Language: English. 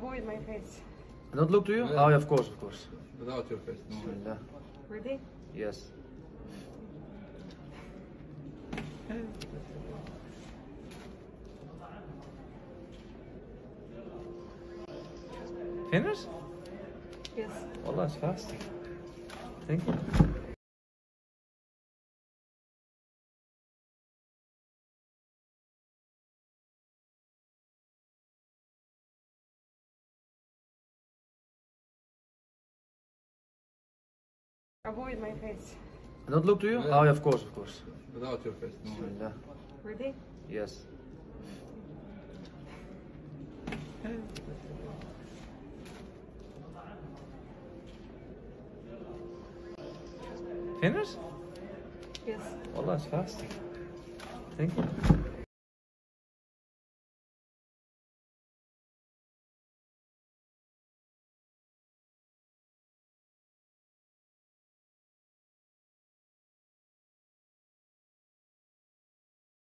Avoid my face. Not look to you? Yeah. Oh, yeah, of course, of course. Without your face. No. Bismillah. Ready? Yes. Finish? Yes. Wallah, it's fast. Thank you. Avoid my face. Not look to you? Yeah. Oh, yeah, of course, of course. Without your face. No. Bismillah. Ready? Yes. Finish? Yes. Wallah, it's fast. Thank you.